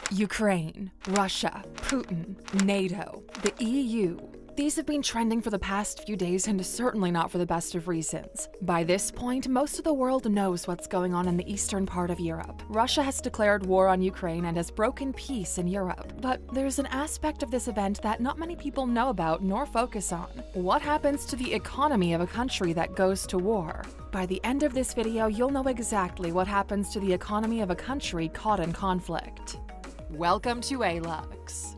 Ukraine, Russia, Putin, NATO, the EU. These have been trending for the past few days and certainly not for the best of reasons. By this point, most of the world knows what's going on in the eastern part of Europe. Russia has declared war on Ukraine and has broken peace in Europe. But there's an aspect of this event that not many people know about nor focus on. What happens to the economy of a country that goes to war? By the end of this video, you'll know exactly what happens to the economy of a country caught in conflict. Welcome to Alux.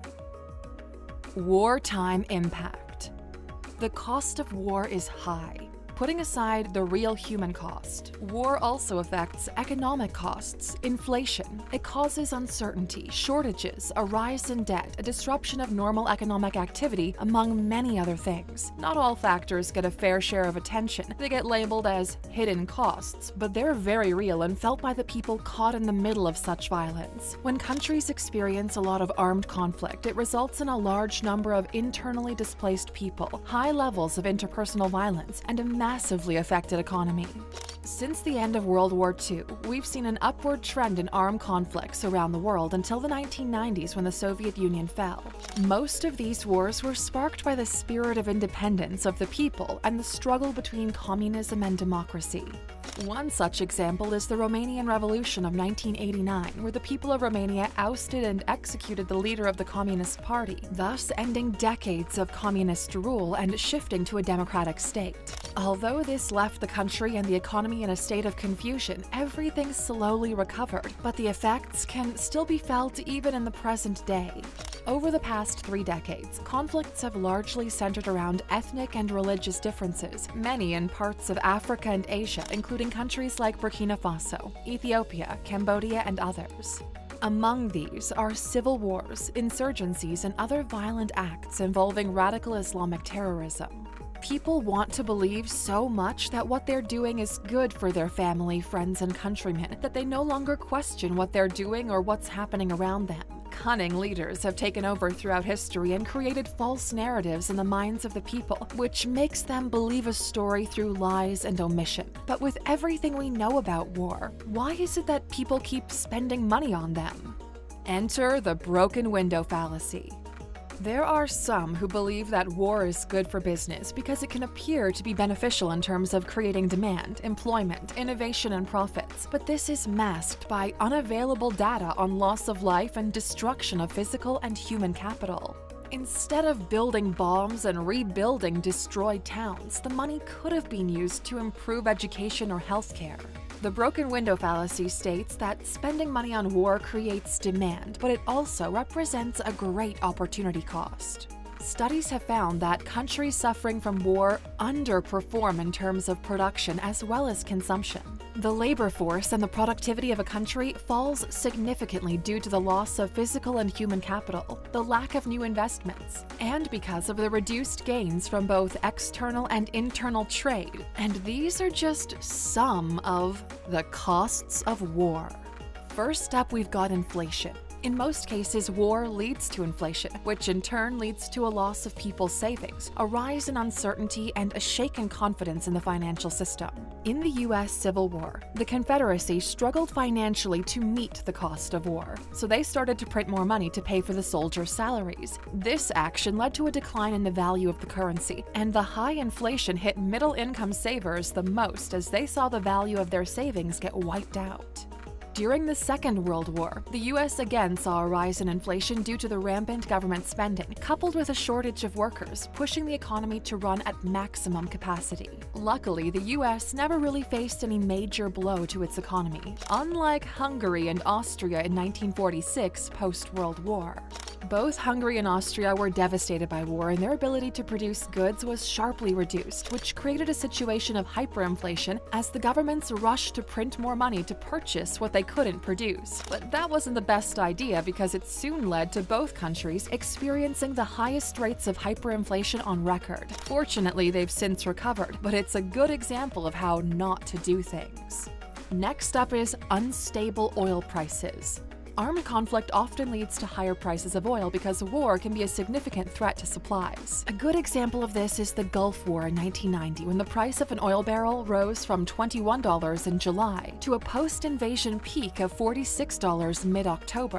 Wartime impact. The cost of war is high. Putting aside the real human cost, war also affects economic costs, inflation. It causes uncertainty, shortages, a rise in debt, a disruption of normal economic activity, among many other things. Not all factors get a fair share of attention. They get labeled as hidden costs, but they're very real and felt by the people caught in the middle of such violence. When countries experience a lot of armed conflict, it results in a large number of internally displaced people, high levels of interpersonal violence, and a massively affected economy. Since the end of World War II, we've seen an upward trend in armed conflicts around the world until the 1990s when the Soviet Union fell. Most of these wars were sparked by the spirit of independence of the people and the struggle between communism and democracy. One such example is the Romanian Revolution of 1989, where the people of Romania ousted and executed the leader of the Communist Party, thus ending decades of communist rule and shifting to a democratic state. Although this left the country and the economy in a state of confusion, everything slowly recovered, but the effects can still be felt even in the present day. Over the past 3 decades, conflicts have largely centered around ethnic and religious differences, many in parts of Africa and Asia, including countries like Burkina Faso, Ethiopia, Cambodia, and others. Among these are civil wars, insurgencies, and other violent acts involving radical Islamic terrorism. People want to believe so much that what they're doing is good for their family, friends, and countrymen that they no longer question what they're doing or what's happening around them. Cunning leaders have taken over throughout history and created false narratives in the minds of the people, which makes them believe a story through lies and omission. But with everything we know about war, why is it that people keep spending money on them? Enter the broken window fallacy. There are some who believe that war is good for business because it can appear to be beneficial in terms of creating demand, employment, innovation, and profits, but this is masked by unavailable data on loss of life and destruction of physical and human capital. Instead of building bombs and rebuilding destroyed towns, the money could have been used to improve education or healthcare. The broken window fallacy states that spending money on war creates demand, but it also represents a great opportunity cost. Studies have found that countries suffering from war underperform in terms of production as well as consumption. The labor force and the productivity of a country falls significantly due to the loss of physical and human capital, the lack of new investments, and because of the reduced gains from both external and internal trade. And these are just some of the costs of war. First up, we've got inflation. In most cases, war leads to inflation, which in turn leads to a loss of people's savings, a rise in uncertainty, and a shaken confidence in the financial system. In the U.S. Civil War, the Confederacy struggled financially to meet the cost of war, so they started to print more money to pay for the soldiers' salaries. This action led to a decline in the value of the currency, and the high inflation hit middle-income savers the most as they saw the value of their savings get wiped out. During the Second World War, the U.S. again saw a rise in inflation due to the rampant government spending, coupled with a shortage of workers, pushing the economy to run at maximum capacity. Luckily, the U.S. never really faced any major blow to its economy, unlike Hungary and Austria in 1946 post-World War. Both Hungary and Austria were devastated by war, and their ability to produce goods was sharply reduced, which created a situation of hyperinflation as the governments rushed to print more money to purchase what they couldn't produce. But that wasn't the best idea because it soon led to both countries experiencing the highest rates of hyperinflation on record. Fortunately, they've since recovered, but it's a good example of how not to do things. Next up is unstable oil prices. Armed conflict often leads to higher prices of oil because war can be a significant threat to supplies. A good example of this is the Gulf War in 1990, when the price of an oil barrel rose from $21 in July to a post-invasion peak of $46 mid-October.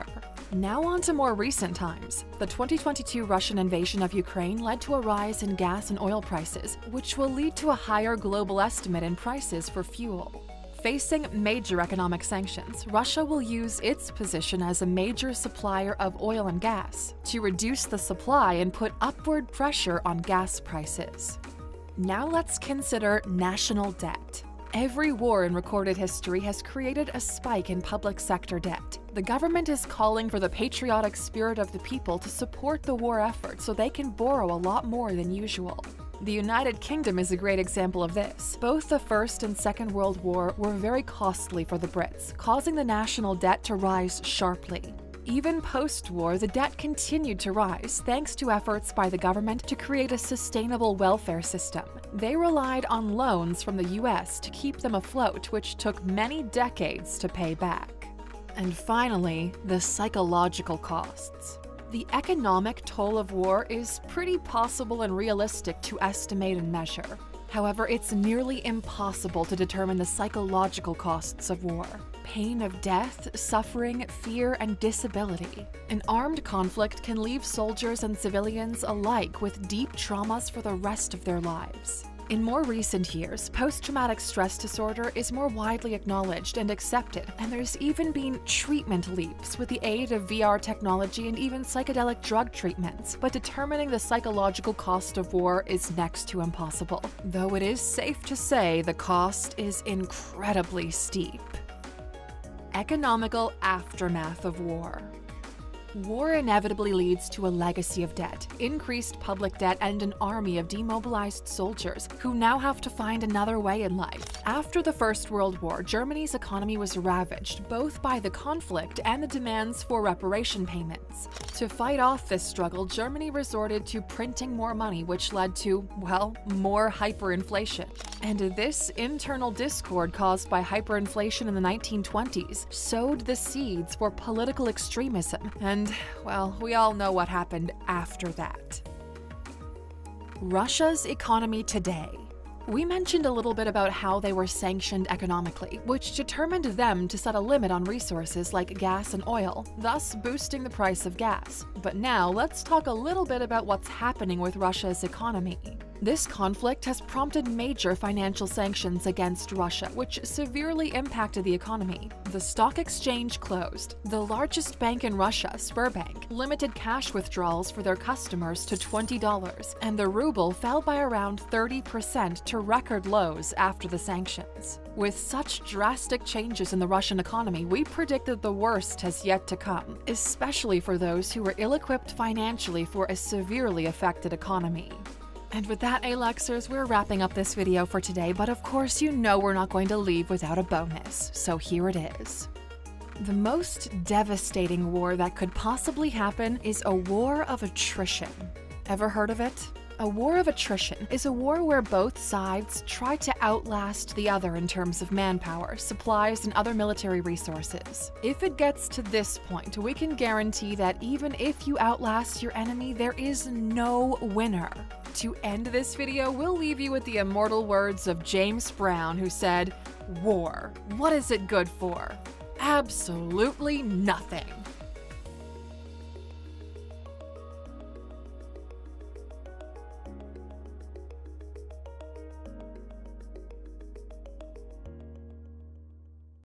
Now on to more recent times. The 2022 Russian invasion of Ukraine led to a rise in gas and oil prices, which will lead to a higher global estimate in prices for fuel. Facing major economic sanctions, Russia will use its position as a major supplier of oil and gas to reduce the supply and put upward pressure on gas prices. Now let's consider national debt. Every war in recorded history has created a spike in public sector debt. The government is calling for the patriotic spirit of the people to support the war effort so they can borrow a lot more than usual. The United Kingdom is a great example of this. Both the First and Second World War were very costly for the Brits, causing the national debt to rise sharply. Even post-war, the debt continued to rise thanks to efforts by the government to create a sustainable welfare system. They relied on loans from the US to keep them afloat, which took many decades to pay back. And finally, the psychological costs. The economic toll of war is pretty possible and realistic to estimate and measure. However, it's nearly impossible to determine the psychological costs of war. Pain of death, suffering, fear, and disability. An armed conflict can leave soldiers and civilians alike with deep traumas for the rest of their lives. In more recent years, post-traumatic stress disorder is more widely acknowledged and accepted, and there's even been treatment leaps with the aid of VR technology and even psychedelic drug treatments. But determining the psychological cost of war is next to impossible, though it is safe to say the cost is incredibly steep. Economical aftermath of war. War inevitably leads to a legacy of debt, increased public debt, and an army of demobilized soldiers who now have to find another way in life. After the First World War, Germany's economy was ravaged both by the conflict and the demands for reparation payments. To fight off this struggle, Germany resorted to printing more money, which led to, well, more hyperinflation. And this internal discord caused by hyperinflation in the 1920s sowed the seeds for political extremism, and, well, we all know what happened after that. Russia's economy today. We mentioned a little bit about how they were sanctioned economically, which determined them to set a limit on resources like gas and oil, thus boosting the price of gas. But now let's talk a little bit about what's happening with Russia's economy. This conflict has prompted major financial sanctions against Russia, which severely impacted the economy. The stock exchange closed. The largest bank in Russia, Sberbank, limited cash withdrawals for their customers to $20, and the ruble fell by around 30% to record lows after the sanctions. With such drastic changes in the Russian economy, we predict that the worst has yet to come, especially for those who are ill-equipped financially for a severely affected economy. And with that, Aluxers, we're wrapping up this video for today, but of course you know we're not going to leave without a bonus, so here it is. The most devastating war that could possibly happen is a war of attrition. Ever heard of it? A war of attrition is a war where both sides try to outlast the other in terms of manpower, supplies, and other military resources. If it gets to this point, we can guarantee that even if you outlast your enemy, there is no winner. To end this video, we'll leave you with the immortal words of James Brown, who said, "War, what is it good for? Absolutely nothing."